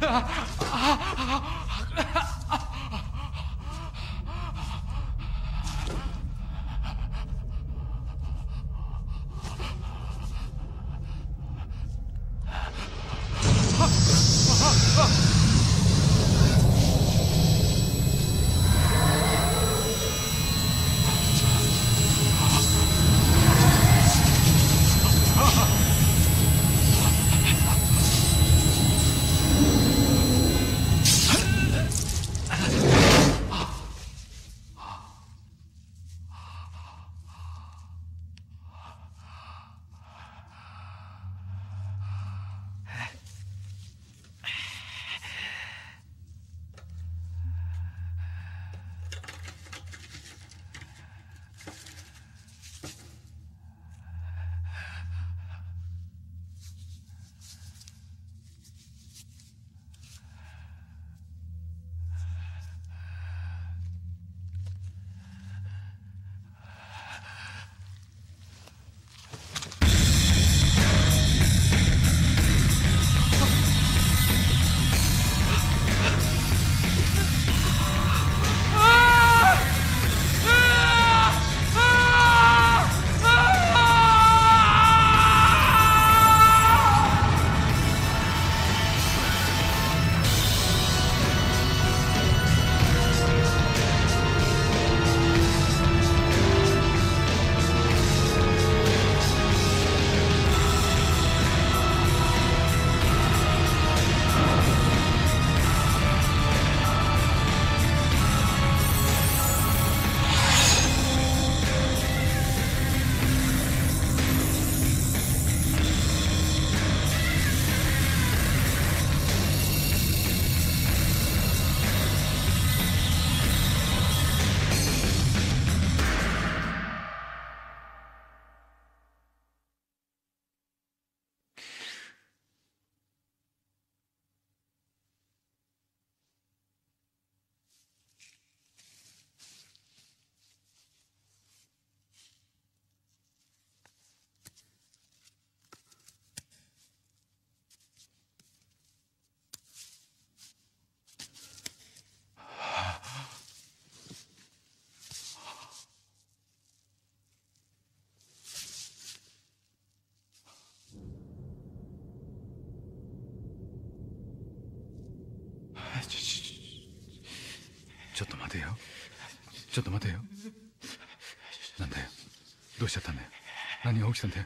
ちょっと待てよ。ちょっと待てよ。なんだよ。どうしちゃったんだよ。何が起きたんだよ。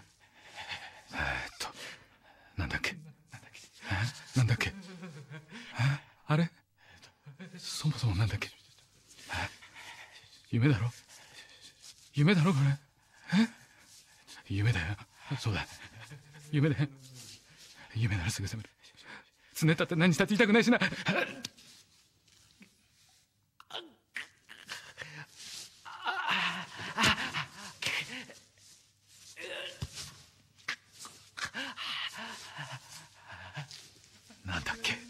なんだっけ。なんだっけ。あれそもそもなんだっけ。夢だろ。夢だろこれ。夢だよ。そうだ。夢だよ。夢ならすぐ覚める。つねったって何したって痛くないしな。なんだっけ。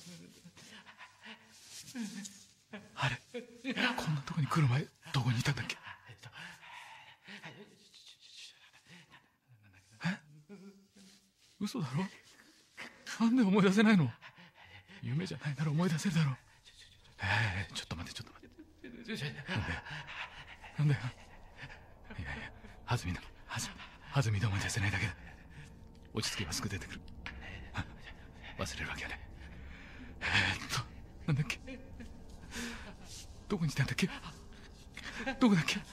あれこんなとこに来る前どこにいたんだっけ。嘘だろ。なんで思い出せないの。夢じゃないなら思い出せるだろう。ちょっと待ってちょっと待って。なんだよ。いや弾みで思い出せないだけだ。落ち着けばすぐ出てくる。忘れるわけはない。なんだっけ。どこにいたんだっけ。どこだっけ。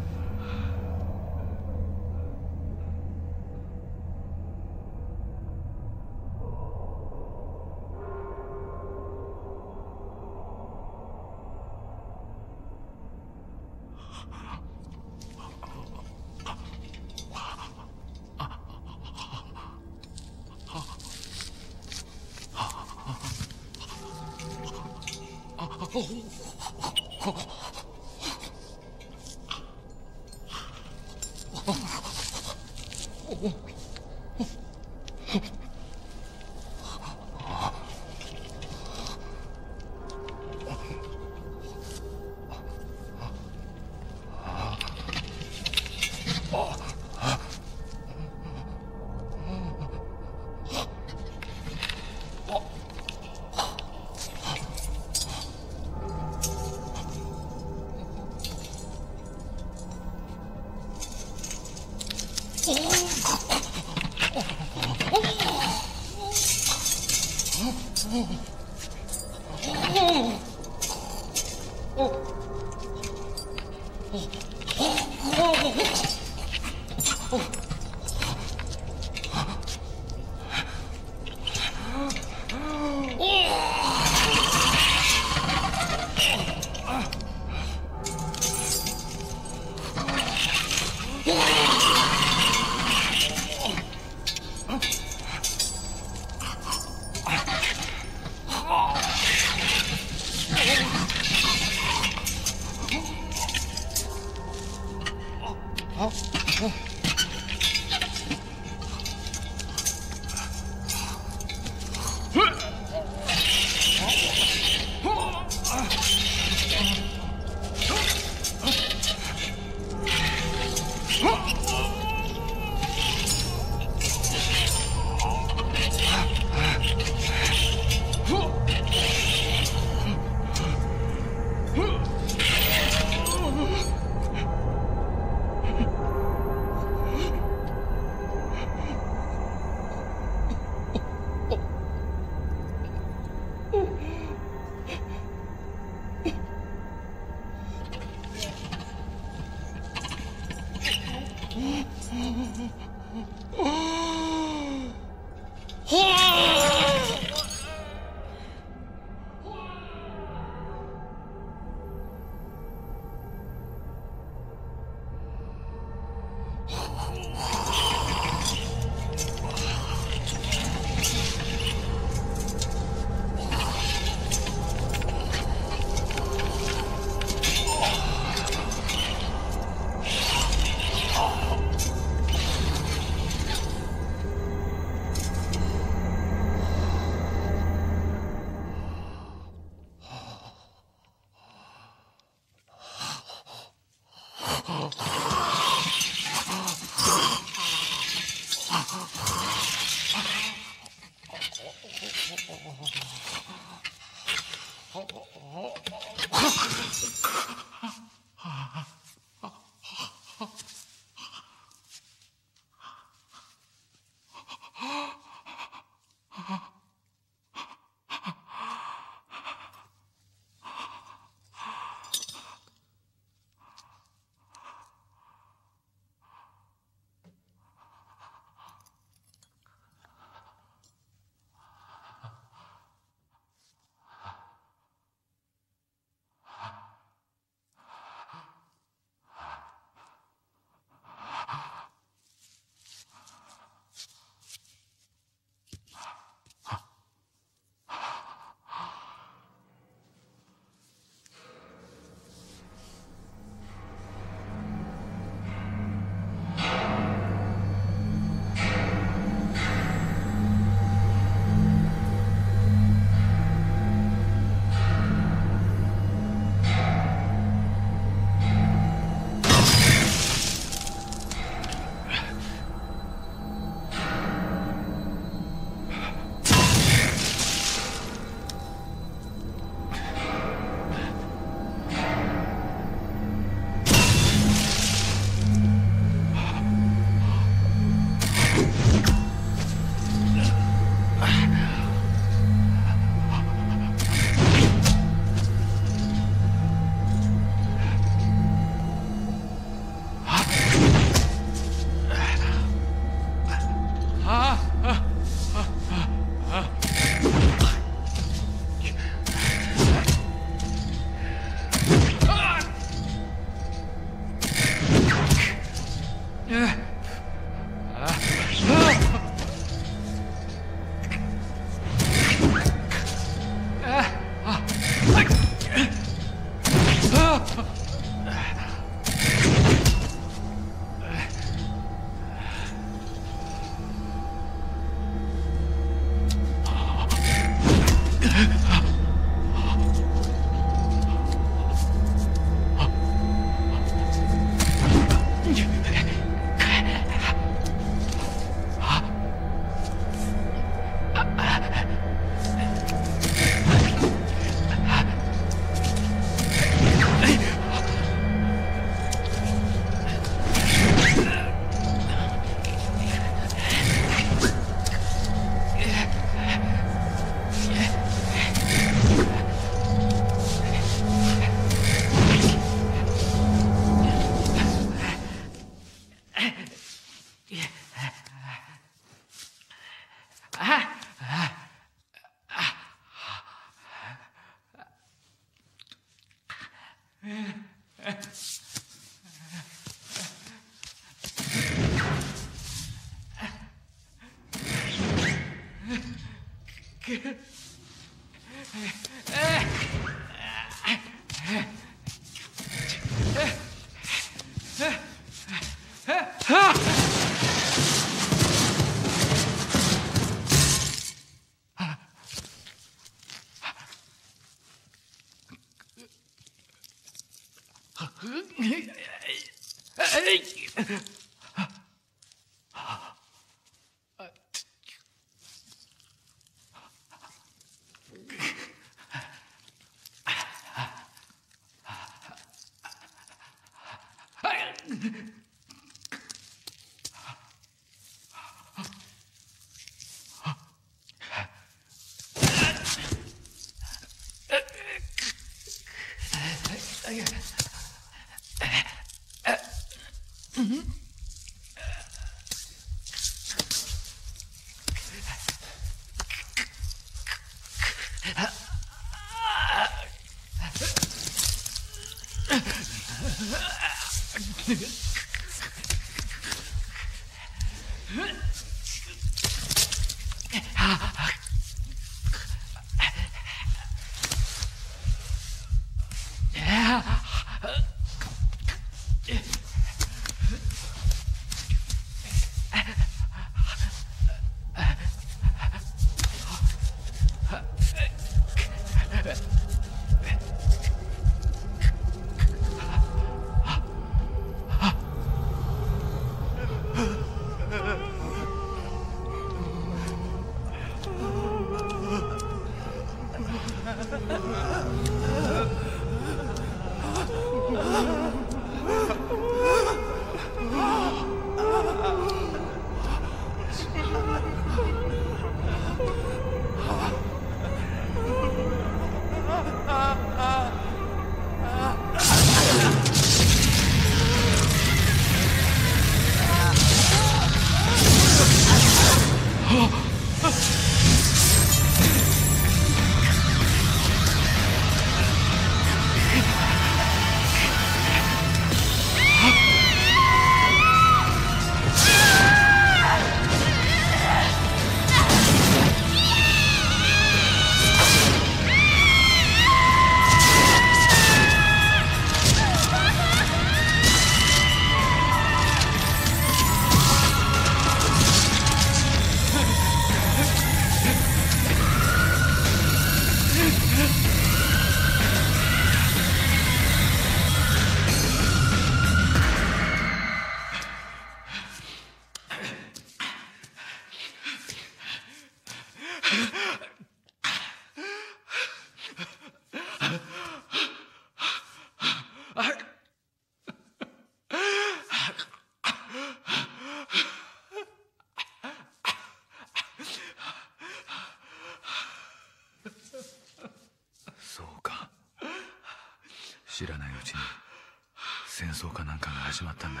知らないうちに戦争かなんかが始まったんだ。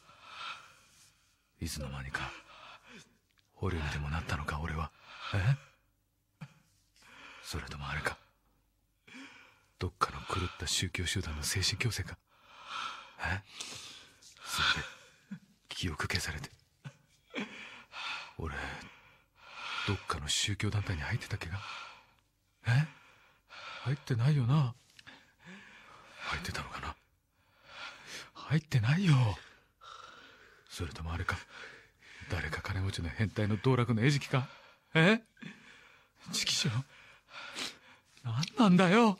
いつの間にか捕虜にでもなったのか俺は。それともあれか、どっかの狂った宗教集団の精神矯正か。それで記憶消されて。俺どっかの宗教団体に入ってたっけが。入ってないよな。入ってたのかな。入ってないよ。それともあれか、誰か金持ちの変態の道楽の餌食か。チキショー、何なんだよ。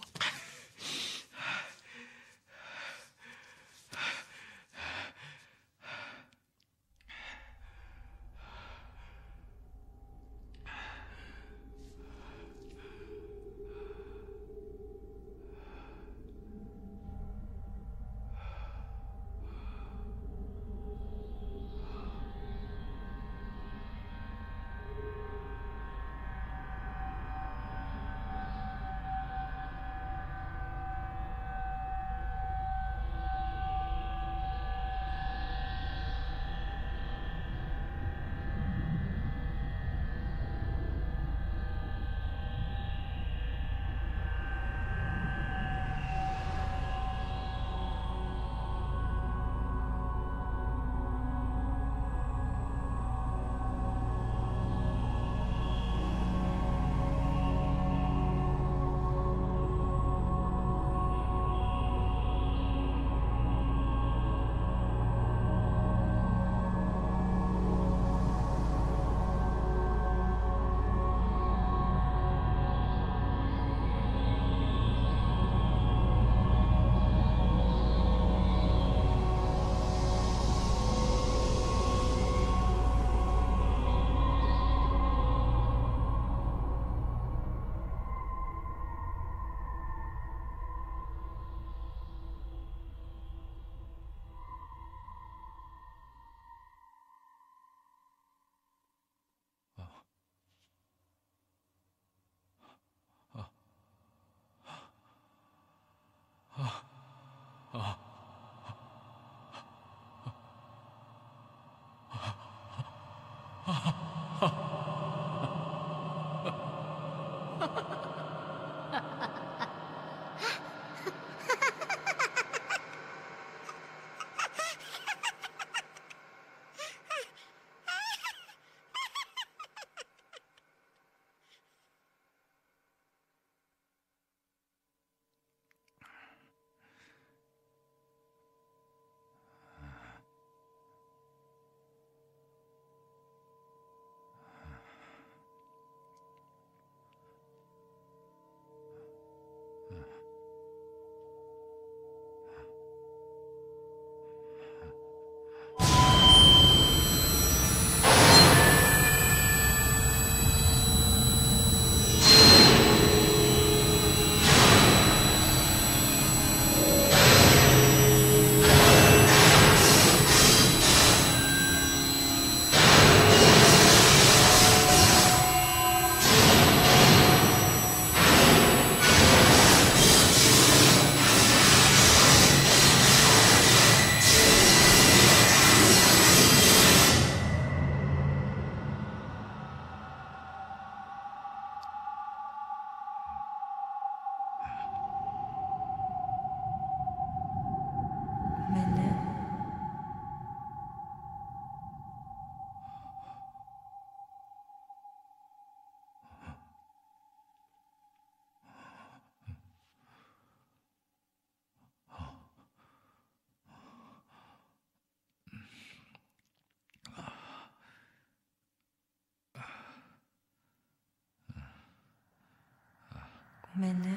ごめんね。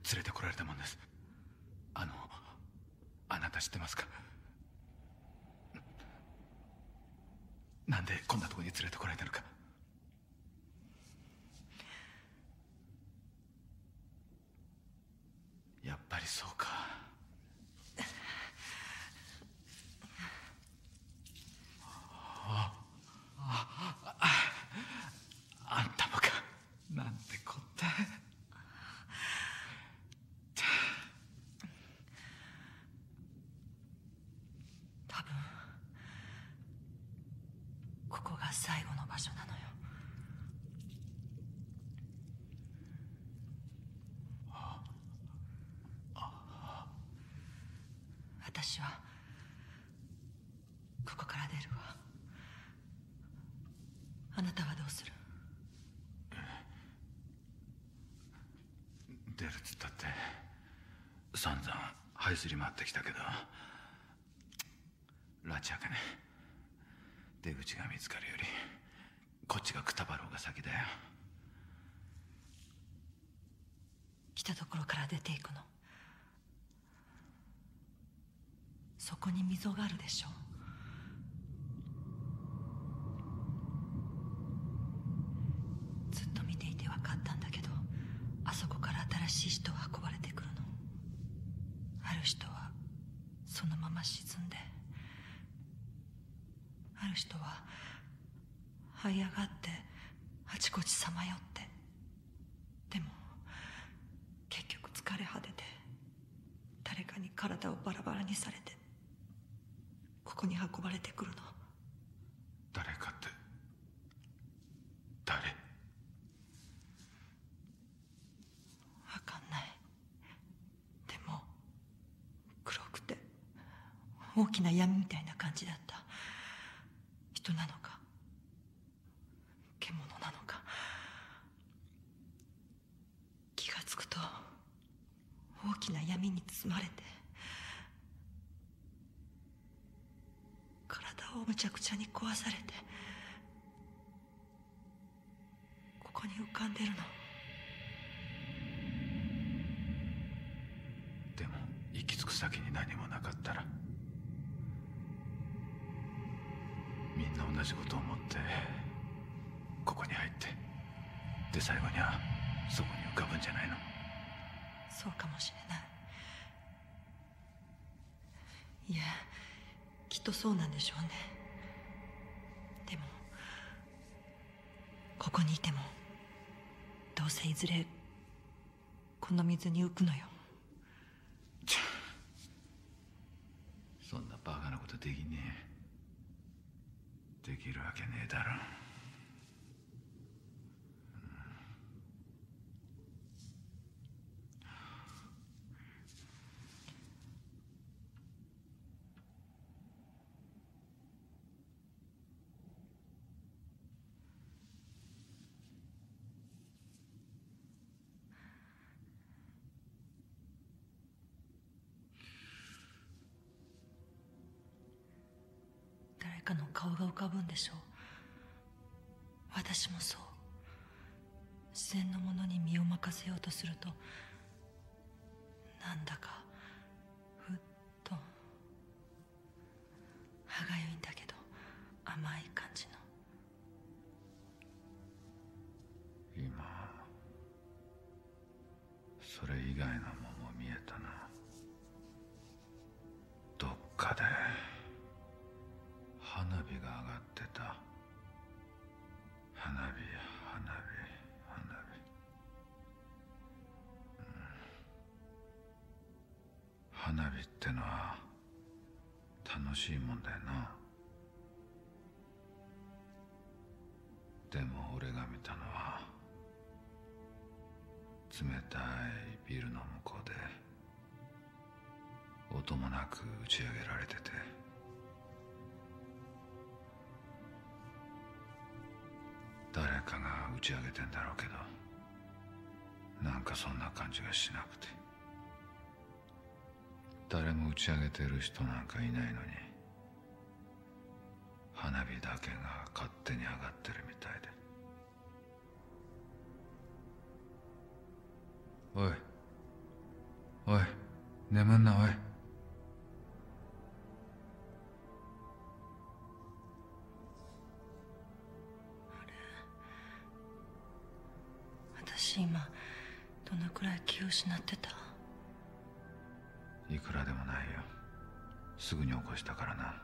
連れてこられたもんです。あなた知ってますか？なんでこんなとこに連れてこられたのか。やっぱりそうか。あんたもか。なんてこった。 多分ここが最後の場所なのよ。私はここから出るわ。あなたはどうする？ 出るっつったって散々這いずり回ってきたけど拉致開けね。出口が見つかるよりこっちがくたばろうが先だよ。 来たところから出ていくの。そこに溝があるでしょ。ずっと見ていて分かったんだけど、あそこから新しい人が運ばれてくるの。ある人はそのまま沈んで、ある人は這い上がってあちこちさまよって、でも結局疲れ果てて誰かに体をバラバラにされてここに運ばれてくるの。 誰かって誰？ 分かんない。でも黒くて大きな闇みたいな感じだった。人なのか獣なのか。気がつくと大きな闇に包まれて、体をむちゃくちゃに壊されて、ここに浮かんでるの。 でも行き着く先に何もなかったら、みんな同じことを思ってここに入って、で最後にはそこに浮かぶんじゃないの？ そうかもしれない。いや、きっとそうなんでしょうね。でもここにいてもどうせいずれこの水に浮くのよ。 そんなバカなことできねえ。できるわけねえだろ。 誰かの顔が浮かぶんでしょう。私もそう。自然のものに身を任せようとすると、なんだかふっと歯がゆいんだけど甘い感じの。 今それ以外のもんも見えたな。どっかで花火が上がってた。花火、花火、花火。花火ってのは楽しいもんだよな。でも俺が見たのは冷たいビルの向こうで音もなく打ち上げられてて、誰かが打ち上げてんだろうけど、なんかそんな感じがしなくて。誰も打ち上げてる人なんかいないのに、花火だけが勝手に上がってるみたいで。おい、 眠んな、おい。 私今どのくらい気を失ってた？ いくらでもないよ。すぐに起こしたからな。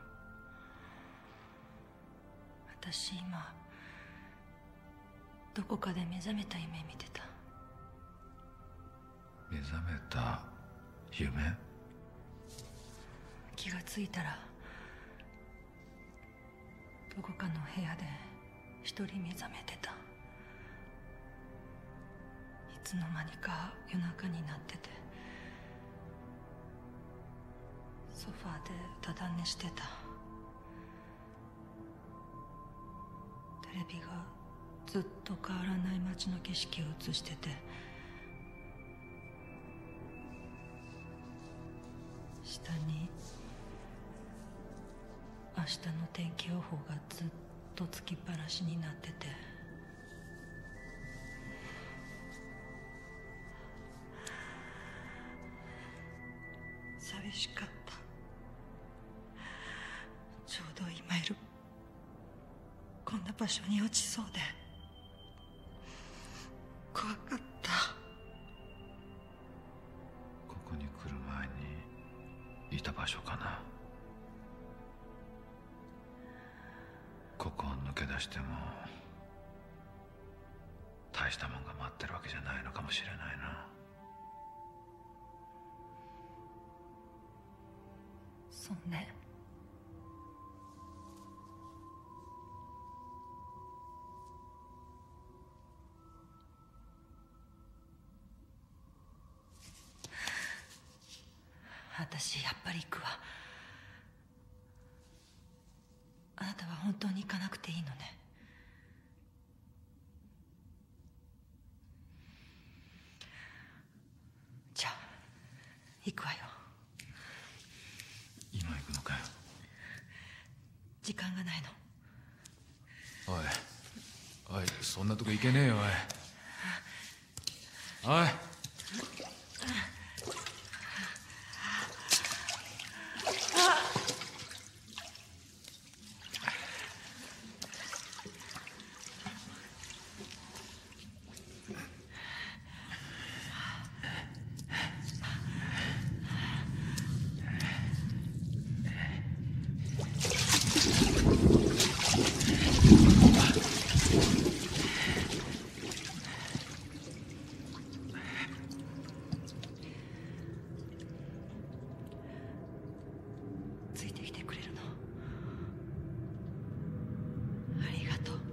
私今どこかで目覚めた夢見てた。 目覚めた夢？ 気がついたらどこかの部屋で一人目覚めてた。いつの間にか夜中になってて、ソファーでただ寝してた。テレビがずっと変わらない街の景色を映してて、下に明日の天気予報がずっとつきっぱなしになってて、寂しかった。ちょうど今いるこんな場所に落ちそうで怖かった。 ここに来る前にいた場所かな。ここを抜け出しても大したもんが待ってるわけじゃないのかもしれないな。 そうね。私やっぱり行くわ。あなたは本当に行かなくていいのね。じゃあ行くわよ。 今行くのかよ。 時間がないの。 おいおい、そんなとこ行けねえよ。おいおい。 ついてきてくれるの？ありがとう。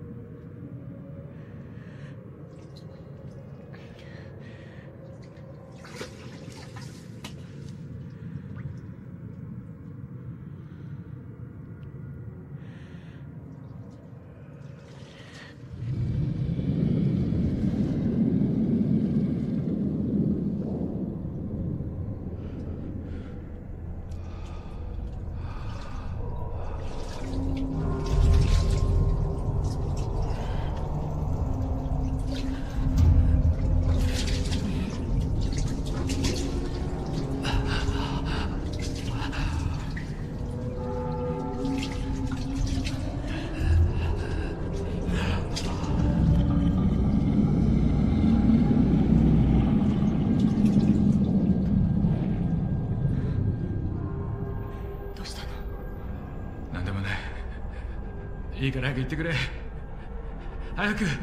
どうしたの？ なんでもない。いいから早く行ってくれ。早く。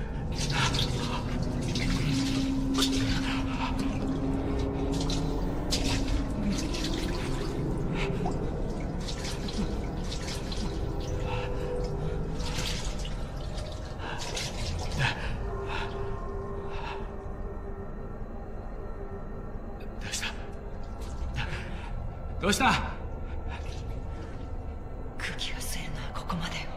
どうしたどうした？ 空気が吸えるのはここまでよ。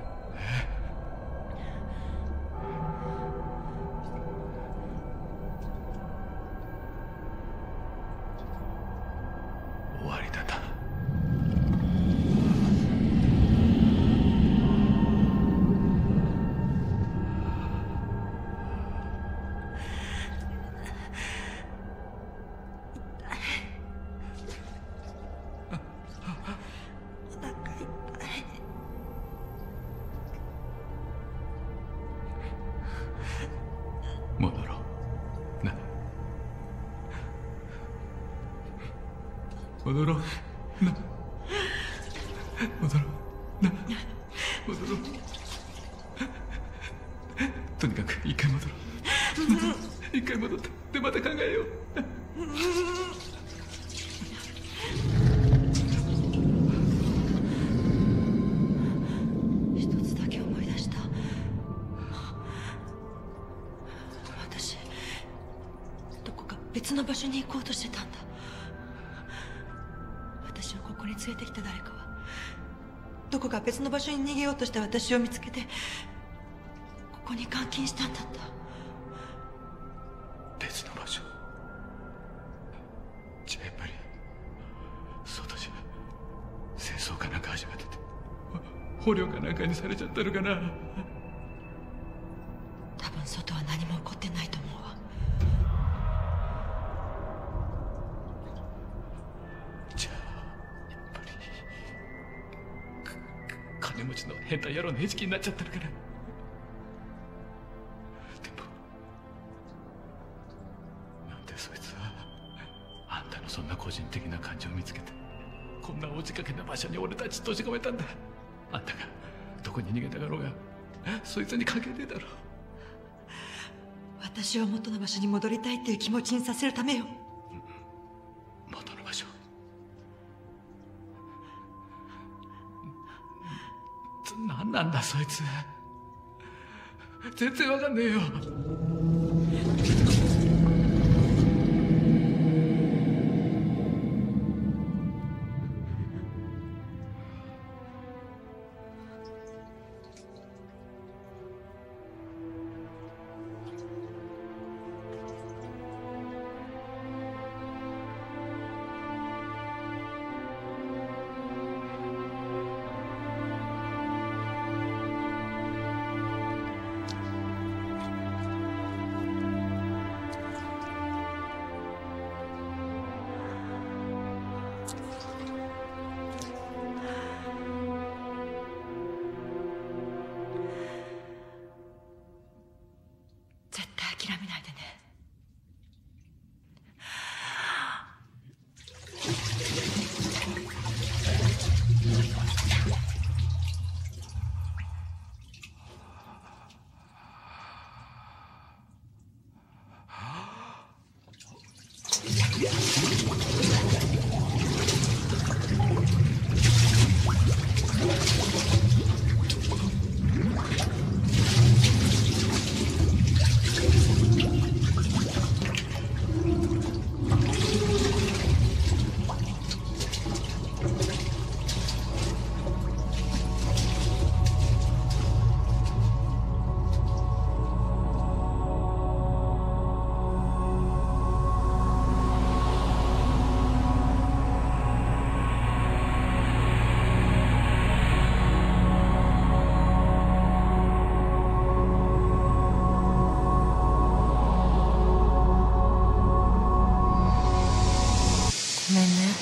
終わりだな。 戻ろうな、戻ろうな、戻ろう。とにかく一回戻ろう。一回戻ってでまた考えよう。 一つだけ思い出した。私どこか別の場所に行こうとしてたんだ。私をここに連れてきた誰かはどこか別の場所に逃げようとして私を見つけてここに監禁したんだった。 別の場所じゃあやっぱり外じゃ戦争かなんか始めてて捕虜かなんかにされちゃったのかな。 多分外は何も起こってないと思うわ。 じゃあやっぱり金持ちの変態野郎の餌食になっちゃったのかな。でもなんでそいつはあんたのそんな個人的な感情を見つけてこんな落ちかけな場所に俺たち閉じ込めたんだ。あんたがどこに逃げたがろうがそいつに関係ねえだろ。 私を元の場所に戻りたいっていう気持ちにさせるためよ。 元の場所何なんだそいつ。全然わかんねえよ。 絶対諦めないでね。ごめんね。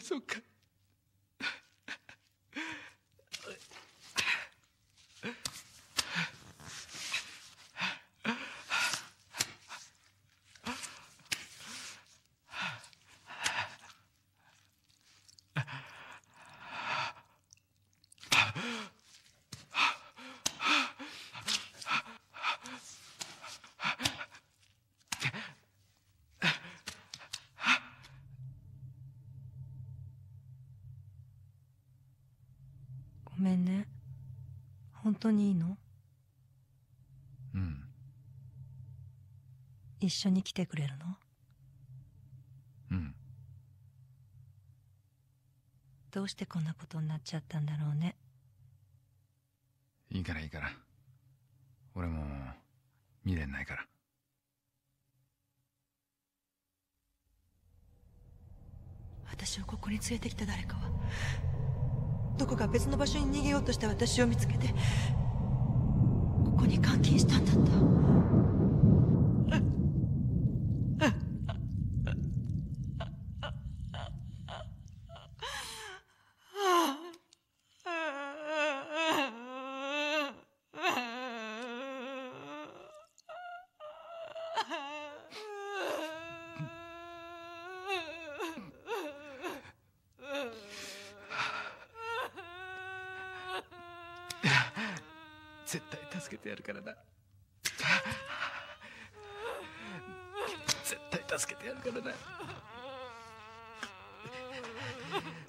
そっか。 ごめんね。本当にいいの？ うん。 一緒に来てくれるの？ うん。 どうしてこんなことになっちゃったんだろうね。 いいからいいから。俺も未練ないから。 私をここに連れてきた誰かはどこか別の場所に逃げようとした私を見つけてここに監禁したんだった。 絶対助けてやるからな。絶対助けてやるからな。